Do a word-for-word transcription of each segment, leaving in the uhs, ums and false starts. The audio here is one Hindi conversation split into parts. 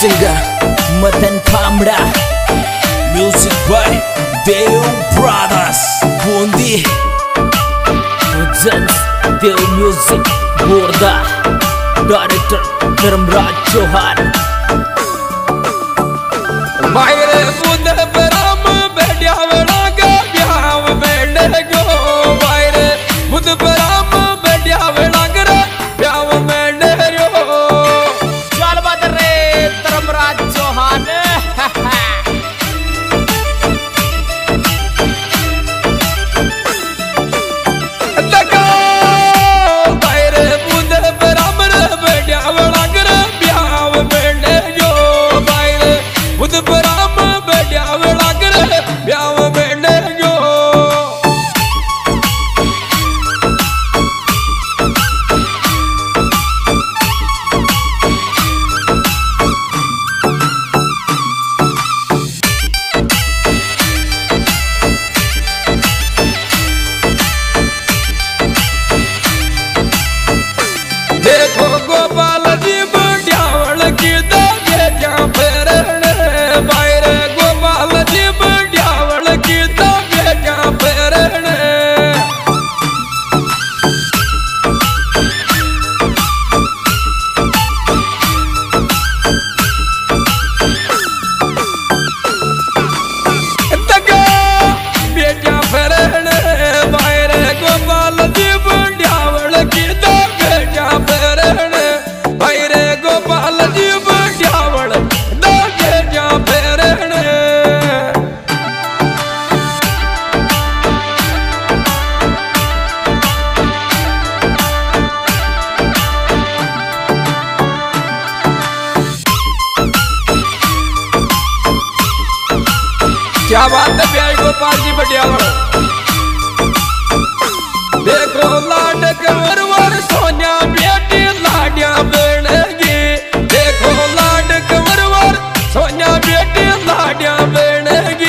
singer Matan Kamra, music by Dev Brothers Bundi presents Dev Music Borda, director Dharmraj Chauhan. मायरे बुंद बराम बैठा वेड़ा का ब्याह बैठे गो मायरे बुंद बराम बैठा वेड़ा कर ब्याह बैठे रो चल बद रे धर्मराज चौहान तका मायरे बुंद बराम बैठा वेड़ा कर ब्याह बैठे गो मायरे बुंद बराम बैठा वेड़ा कर ब्याह बैठे गो देखो गोपाल जी बड़ियावल की दागे क्या फेरने बायरे गोपाल जी बड़ियावल की दागे क्या फेरने तका बेटिया फेरने बायरे गोपाल जी बड़ियावल की दागे क्या फेरने बायरे गोपाल जी बड़ियावल दागे क्या फेरने क्या बात है प्यारे गोपाल जी बड़ियावल देखो लाड कंवर सोनिया बेटी लाडिया बनेगी देखो लाड कंवर सोनिया बेटी लाडिया बनेगी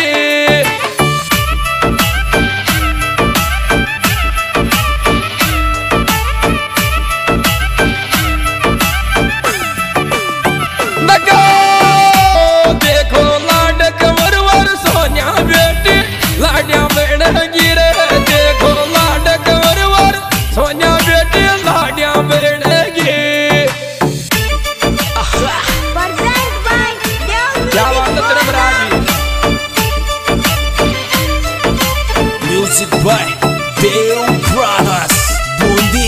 लगा देखो लाड कंवर सोनिया बेटी लाडिया बनेगी रे देखो लाड कंवर सोनिया बेटी लाडिया बनेगी क्या बात है धर्मराज जी music by Dev Brothers Bundi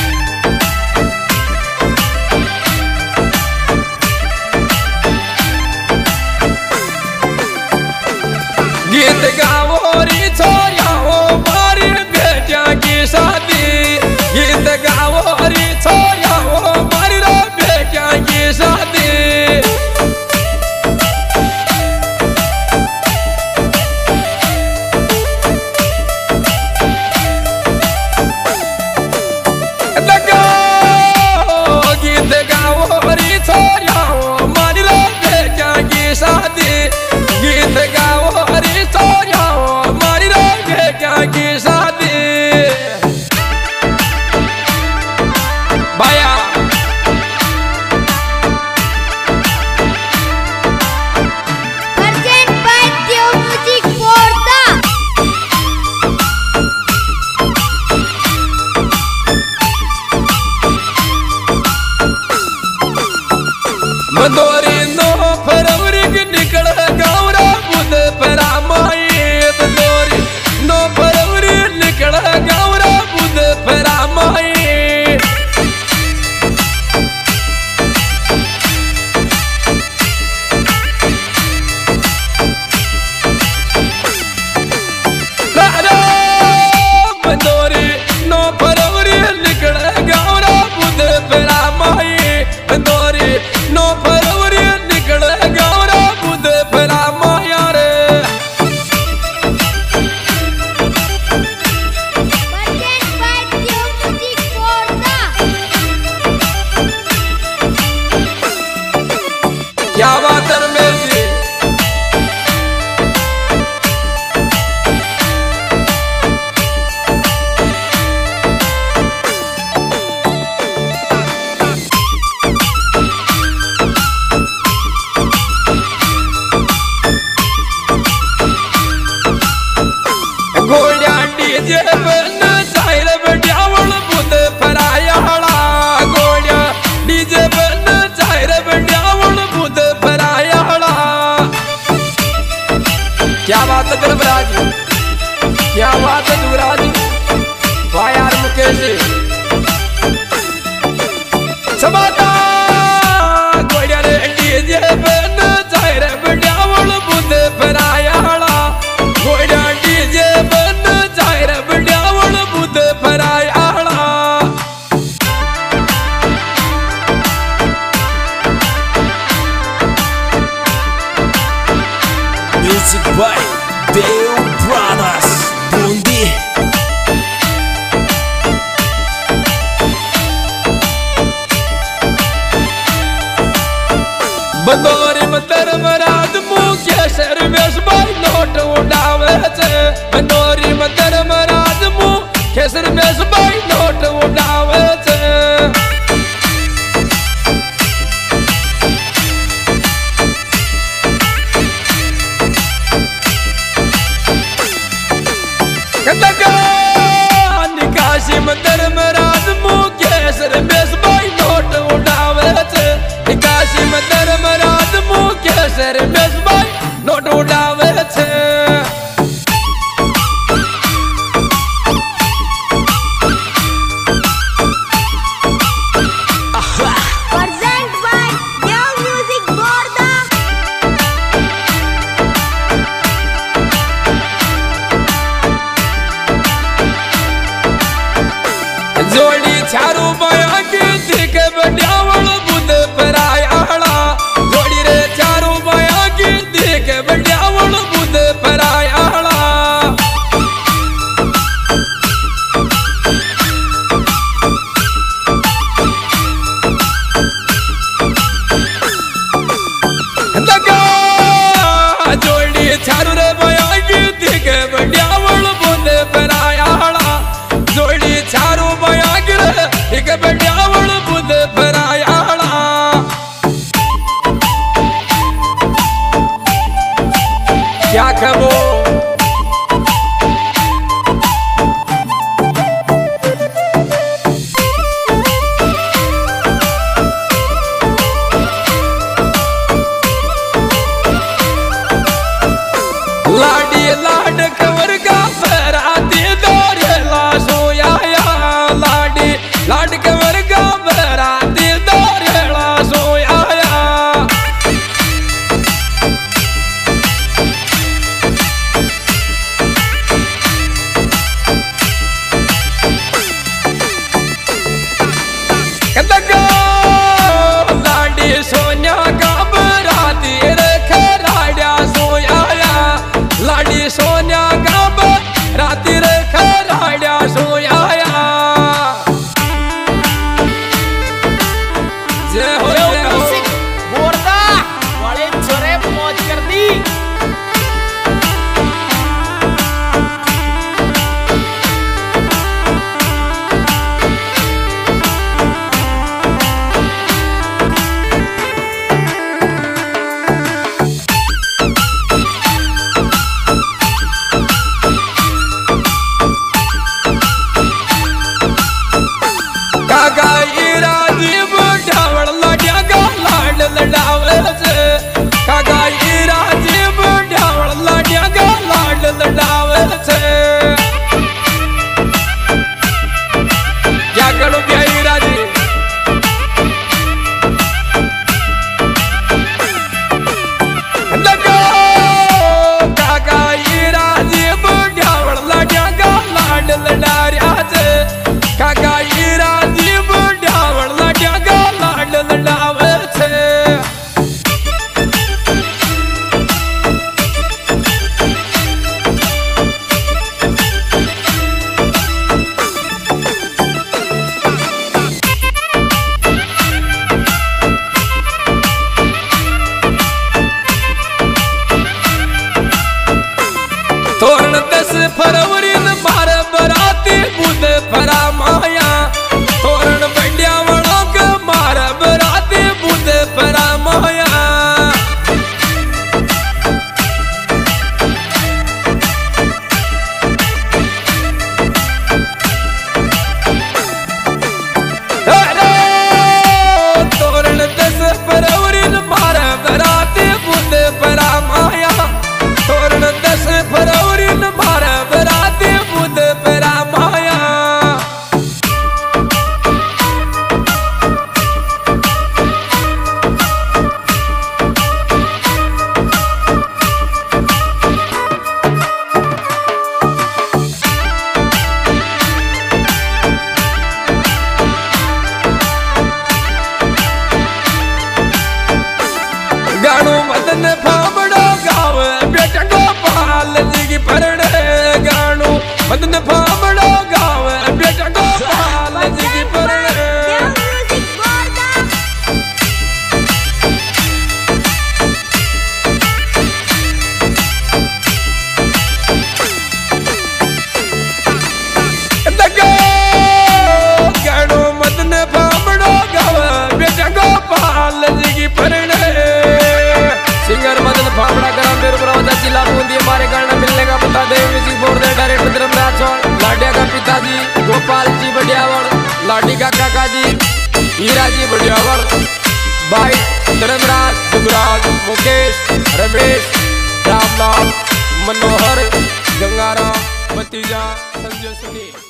गीत गाओ री छोरियाओ मारी बेटिया की शादी गीत गाओ री छोरियाओ मारी रो बेटिया की शादी लगा गीत गाओ री छोरियाओ मारी रो बेटिया की शादी गीत गाओ री छोरियाओ मारी रो बेटिया की शादी भाई बंदोरी में धर्मराज मुख्य सर में भाई नोट उड़ावे छे बंदोरी में धर्मराज मुख्य सर में भाई नोट उड़ावे छे निकासी में धर्मराज मुख्य सर में भाई नोट उड़ावे छे निकासी में धर्मराज मुख्य सर में भाई नोट उड़ावे छे Present by Dev Music Borda. जोड़ी चारू बया की दिख बड्यावल बुद परायाला जोड़ी रे चारू बया की दिख बड्यावल बुद परायाला दगा जोड़ी चारू रे बया की दिख बड्यावल बुद परायाला जोड़ी चारू बया गिरे एक बड्यावल बुद परायाला क्या खबो लाडी लाड कवर का फराती दौरेला सोया लाडी लाड कवर का फराती दौरेला सोया लाडी सोनिया का बराती रखे राडिया सोया लाडी सोनिया का राती रखे राडिया सोया जय हो देव जय हो म्यूजिक बोरदा वाले छोरे मौज कर दी परने सिंगर मदन फावड़ा ग्राम बेरुपुरा जिला बूंदी। हमारे गाना मिलने का बता दे music board director Dharmraj Chaud, लाडिया का पिताजी गोपाल जी बडियावर, लाडी का काका जी हीरा जी बडियावर, भाई धर्मराज जुगराज मुकेश रमेश रामलाल मनोहर गंगाराम भतीजा संजय सुनील।